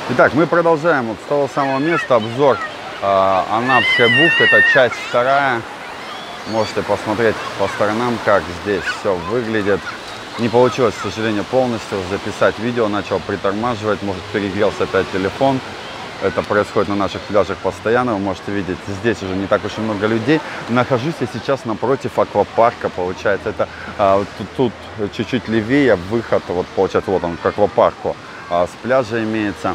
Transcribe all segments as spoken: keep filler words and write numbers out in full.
Итак, мы продолжаем вот с того самого места обзор э, Анапская бухта. Это часть вторая. Можете посмотреть по сторонам, как здесь все выглядит. Не получилось, к сожалению, полностью записать видео. Начал притормаживать, может, перегрелся опять телефон. Это происходит на наших пляжах постоянно. Вы можете видеть, здесь уже не так уж и много людей. Нахожусь я сейчас напротив аквапарка, получается. Это а, тут чуть-чуть левее выход, вот получается, вот он к аквапарку. А, с пляжа имеется.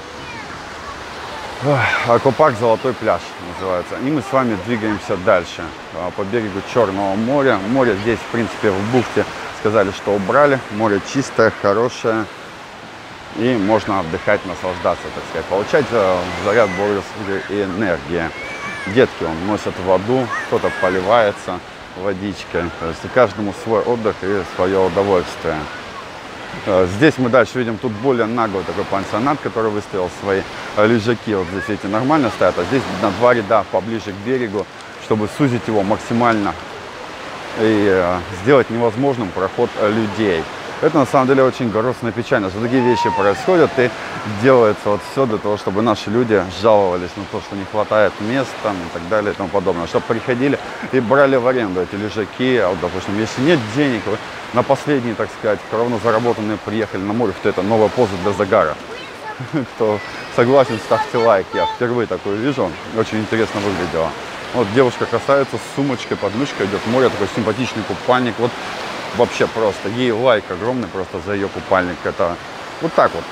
Аквапарк «Золотой пляж» называется. И мы с вами двигаемся дальше а, по берегу Черного моря. Море здесь, в принципе, в бухте сказали, что убрали. Море чистое, хорошее. И можно отдыхать, наслаждаться, так сказать, получать э, заряд бодрости и энергии. Детки он носят воду, кто-то поливается водичкой. То есть каждому свой отдых и свое удовольствие. Э, здесь мы дальше видим тут более наглый такой пансионат, который выставил свои э, лежаки. Вот здесь эти нормально стоят, а здесь на два ряда поближе к берегу, чтобы сузить его максимально и э, сделать невозможным проход э, людей. Это на самом деле очень грустно и печально, что такие вещи происходят и делается вот все для того, чтобы наши люди жаловались на то, что не хватает мест там, и так далее и тому подобное. Чтобы приходили и брали в аренду эти лежаки, а вот, допустим, если нет денег, вы на последние, так сказать, кровно заработанные приехали на море, что это новая поза для загара. Кто согласен, ставьте лайк, я впервые такое вижу, очень интересно выглядело. Вот девушка красавица с сумочкой под мышкой идет в море, такой симпатичный купальник. Вот вообще просто, ей лайк огромный просто за ее купальник. Это вот так вот.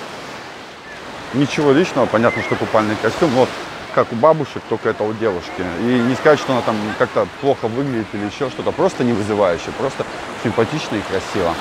Ничего личного, понятно, что купальный костюм, вот как у бабушек, только это у девушки. И не сказать, что она там как-то плохо выглядит или еще что-то, просто не вызывающе, просто симпатично и красиво.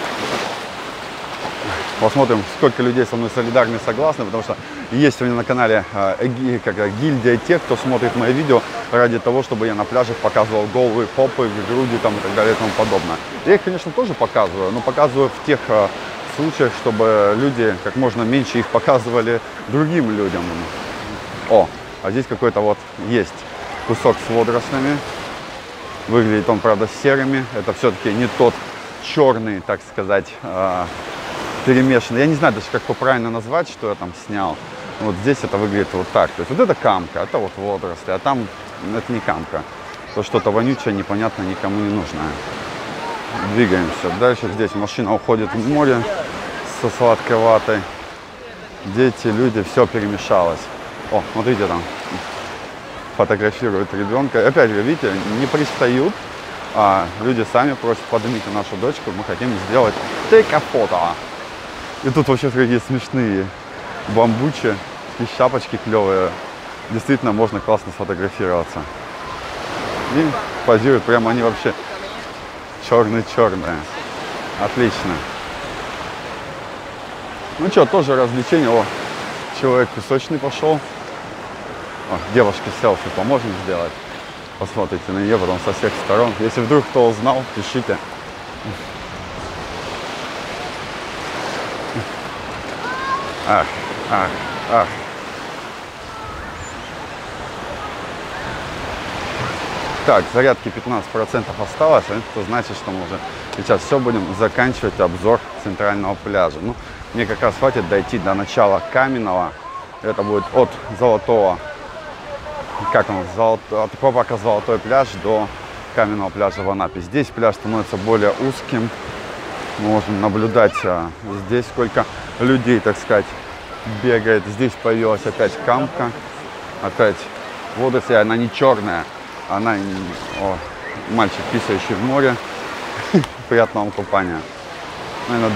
Посмотрим, сколько людей со мной солидарны и согласны, потому что есть у меня на канале э, как, гильдия тех, кто смотрит мои видео ради того, чтобы я на пляжах показывал голые попы, груди там, и так далее и тому подобное. Я их, конечно, тоже показываю, но показываю в тех э, случаях, чтобы люди как можно меньше их показывали другим людям. О, а здесь какой-то вот есть кусок с водорослями. Выглядит он, правда, серыми. Это все-таки не тот черный, так сказать, э, перемешанный. Я не знаю даже, как его правильно назвать, что я там снял. Вот здесь это выглядит вот так. То есть вот это камка, это вот водоросли, а там это не камка. То что-то вонючее, непонятно, никому не нужное. Двигаемся дальше. Здесь машина уходит в море со сладкой ватой. Дети, люди, все перемешалось. О, смотрите, там фотографируют ребенка. Опять же, видите, не пристают, а люди сами просят: поднимите нашу дочку, мы хотим сделать take a photo. И тут вообще такие смешные бамбучи, и шапочки клевые. Действительно, можно классно сфотографироваться. И позируют, прямо они вообще черные-черные. Отлично. Ну что, тоже развлечение. О, человек песочный пошел. О, девушке селфи поможем сделать. Посмотрите на нее потом со всех сторон. Если вдруг кто узнал, пишите. Ах, ах, ах. Так, зарядки пятнадцать процентов осталось, это значит, что мы уже сейчас все будем заканчивать обзор центрального пляжа. Ну, мне как раз хватит дойти до начала Каменного. Это будет от Золотого, как он, Золото, от аквапарка Золотой пляж до Каменного пляжа в Анапе. Здесь пляж становится более узким. Мы можем наблюдать а, здесь, сколько людей, так сказать, бегает. Здесь появилась опять камка, опять водоросли, она не черная, она, о, мальчик, писающий в море. Приятного вам купания. Наверное...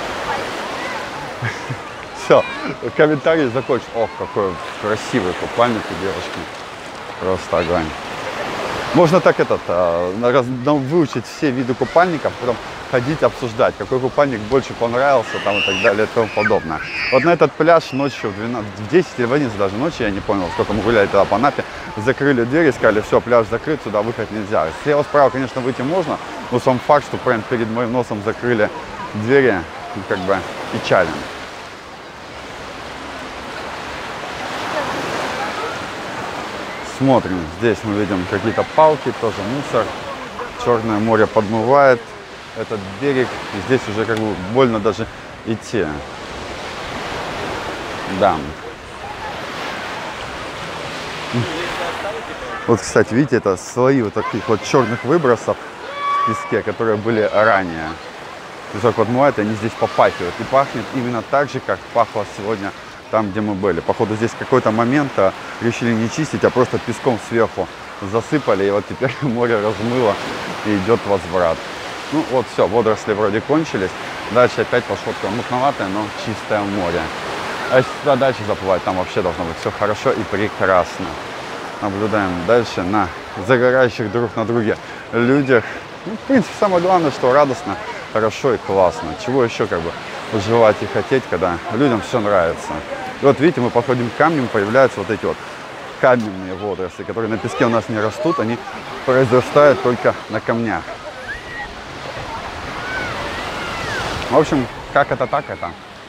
Все, комментарий закончен. Ох, какой красивый купальник у девушки. Просто огонь. Можно так этот, выучить все виды купальников, потом ходить обсуждать, какой купальник больше понравился там, и так далее и тому подобное. Вот на этот пляж ночью в, двенадцать, в десять или в одиннадцать даже ночи, я не понял, сколько мы гуляли тогда по Анапе, закрыли двери, сказали: все, пляж закрыт, сюда выходить нельзя. Слева-справа, конечно, выйти можно, но сам факт, что прямо перед моим носом закрыли двери, как бы печален. Смотрим, здесь мы видим какие-то палки, тоже мусор. Черное море подмывает этот берег. И здесь уже как бы больно даже идти. Да. Вот, кстати, видите, это слои вот таких вот черных выбросов в песке, которые были ранее. Песок отмывает, они здесь попахивают. И пахнет именно так же, как пахло сегодня там, где мы были. Походу, здесь в какой-то момент решили не чистить, а просто песком сверху засыпали. И вот теперь море размыло и идет возврат. Ну вот все, водоросли вроде кончились. Дальше опять пошло такое мутноватое, но чистое море. А если туда дальше заплывать, там вообще должно быть все хорошо и прекрасно. Наблюдаем дальше на загорающих друг на друге людях. Ну, в принципе, самое главное, что радостно, хорошо и классно. Чего еще как бы желать и хотеть, когда людям все нравится. И вот видите, мы подходим к камням, появляются вот эти вот каменные водоросли, которые на песке у нас не растут, они произрастают только на камнях. В общем, как это, так это.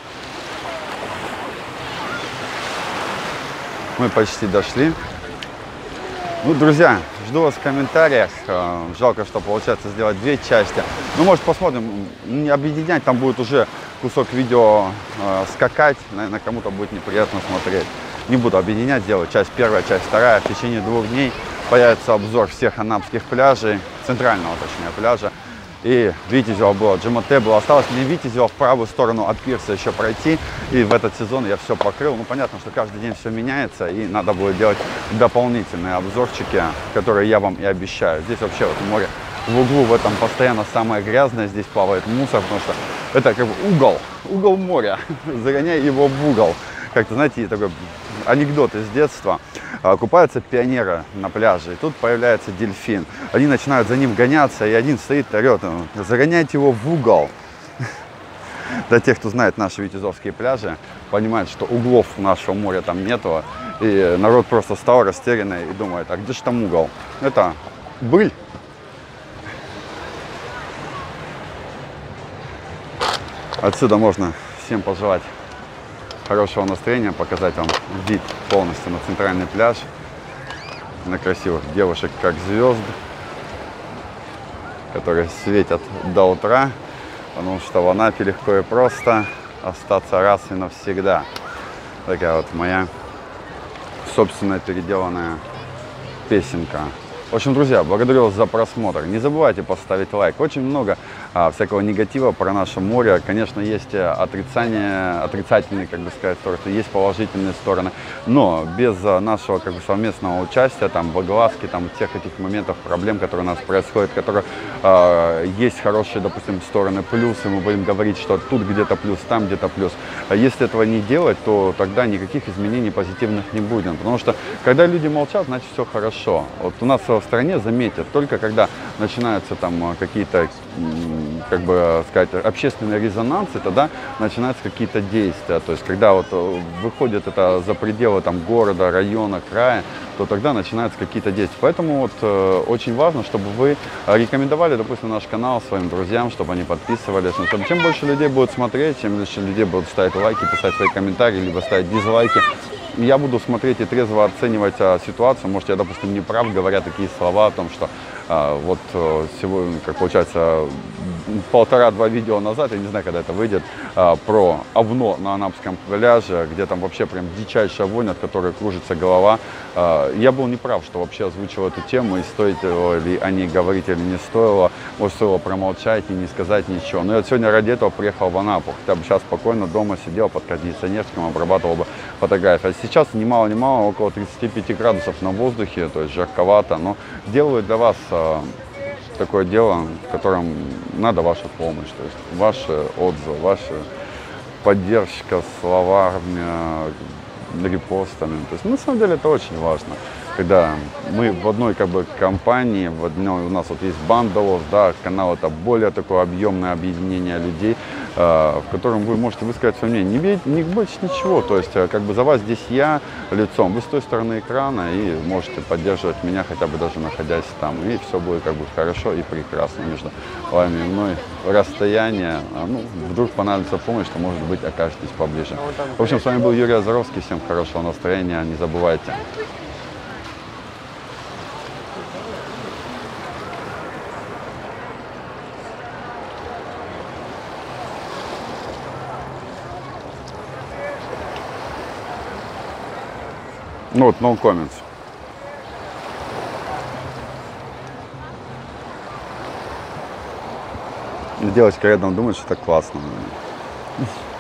Мы почти дошли. Ну, друзья, жду вас в комментариях. Жалко, что получается сделать две части. Ну, может, посмотрим, не объединять, там будет уже кусок видео э, скакать. Наверное, кому-то будет неприятно смотреть. Не буду объединять, сделаю часть первая, часть вторая. В течение двух дней появится обзор всех анапских пляжей, центрального, точнее, пляжа. И Витязева было, Джемоте было. Осталось мне Витязева в правую сторону от пирса еще пройти. И в этот сезон я все покрыл. Ну, понятно, что каждый день все меняется. И надо будет делать дополнительные обзорчики, которые я вам и обещаю. Здесь вообще вот море в углу, в этом постоянно самое грязное. Здесь плавает мусор, потому что это как бы угол, угол моря. Загоняй его в угол. Как-то, знаете, такой анекдот из детства. Купаются пионеры на пляже, и тут появляется дельфин. Они начинают за ним гоняться, и один стоит, орет: загоняйте его в угол. Для тех, кто знает наши витязовские пляжи, понимает, что углов нашего моря там нету. И народ просто стал растерянный и думает: а где же там угол? Это быль. Отсюда можно всем пожелать хорошего настроения, показать вам вид полностью на центральный пляж, на красивых девушек, как звезд, которые светят до утра, потому что в Анапе легко и просто остаться раз и навсегда. Такая вот моя собственная переделанная песенка. В общем, друзья, благодарю вас за просмотр. Не забывайте поставить лайк. Очень много а, всякого негатива про наше море. Конечно, есть отрицание, отрицательные, как бы сказать, стороны, есть положительные стороны. Но без нашего как бы совместного участия, там, в огласке, там, тех этих моментов, проблем, которые у нас происходят, которые а, есть хорошие, допустим, стороны плюсы, мы будем говорить, что тут где-то плюс, там где-то плюс. А если этого не делать, то тогда никаких изменений позитивных не будет. Потому что, когда люди молчат, значит, все хорошо. Вот у нас в стране заметят, только когда начинаются там какие-то, как бы сказать, общественные резонансы, тогда начинаются какие-то действия. То есть, когда вот выходит это за пределы там города, района, края, то тогда начинаются какие-то действия. Поэтому вот э, очень важно, чтобы вы рекомендовали, допустим, наш канал своим друзьям, чтобы они подписывались. Ну, чтобы чем больше людей будут смотреть, чем больше людей будут ставить лайки, писать свои комментарии, либо ставить дизлайки, я буду смотреть и трезво оценивать а, ситуацию. Может, я, допустим, не прав, говоря такие слова о том, что а, вот а, сегодня, как получается, полтора-два видео назад, я не знаю, когда это выйдет, а, про овно на Анапском пляже, где там вообще прям дичайшая вонь, от которой кружится голова. А, я был неправ, что вообще озвучил эту тему, и стоит ли о ней говорить или не стоило. Может, стоило промолчать и не сказать ничего. Но я сегодня ради этого приехал в Анапу. Хотя бы сейчас спокойно дома сидел под кондиционером, обрабатывал бы фотографии. А сейчас немало-немало, около тридцати пяти градусов на воздухе, то есть жарковато. Но делаю для вас а, такое дело, в котором надо ваша помощь, то есть ваши отзывы, ваша поддержка словами, репостами. То есть, ну, на самом деле это очень важно. Когда мы в одной как бы компании, в одной, у нас вот есть банда ЛОС, да, канал это более такое объемное объединение людей, э, в котором вы можете высказать свое мнение. Не, бейте, не бойтесь ничего, то есть как бы за вас здесь я лицом, вы с той стороны экрана и можете поддерживать меня хотя бы даже находясь там, и все будет как бы хорошо и прекрасно между вами и мной. Расстояние, ну, вдруг понадобится помощь, то, может быть, окажетесь поближе. В общем, с вами был Юрий Озоровский, всем хорошего настроения, не забывайте. Ну вот, no comments. девочка рядом думает, что это классно.